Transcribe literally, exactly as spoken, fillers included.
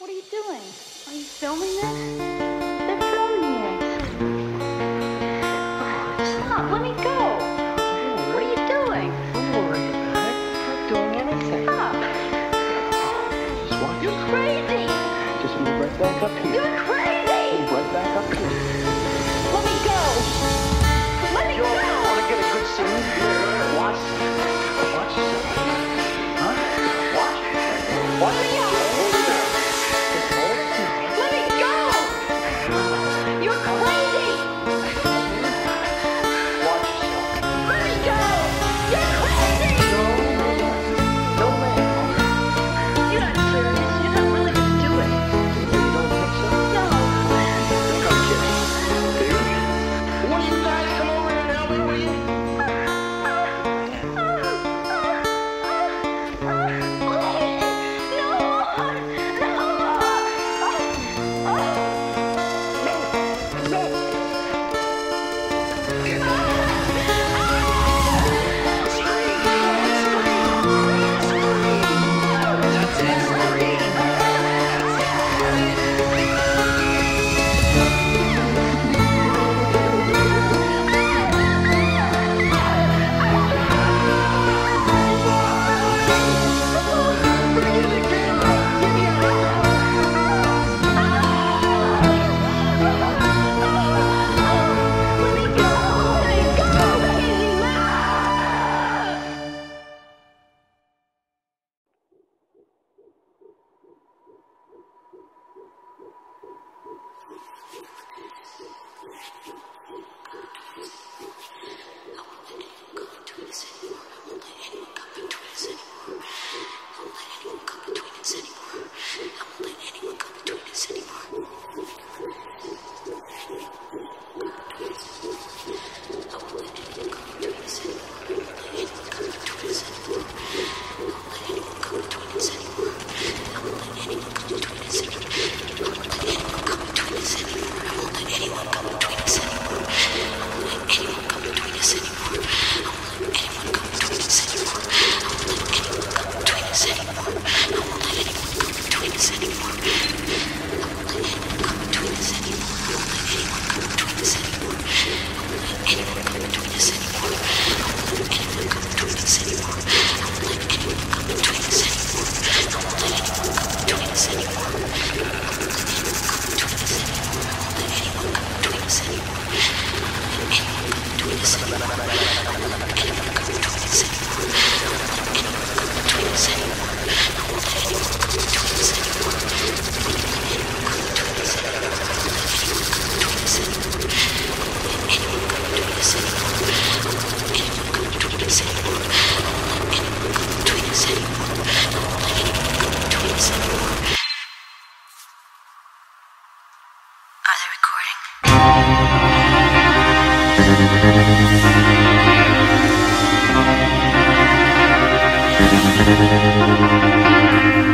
What are you doing? Are you filming this? They're filming it. Oh, stop. Let me go. What are you doing? Don't worry about it. I'm not doing anything. Stop. Just watch. You're crazy. Just move right back up here. You're crazy. Move right back up here. Let me go. Let me You go. want to get a good scene? Here, watch. Watch yourself. Huh? Watch. Watch. Let me go. Hold still. Just hold still. Let me go. You're crazy. Watch yourself. Let me go. You're crazy. No, no, no. No, man. You're not serious. You're not really going to do it. You don't think so? No. Think I'm kidding. Dude. Will you guys come over here and help me, will you? Thank you.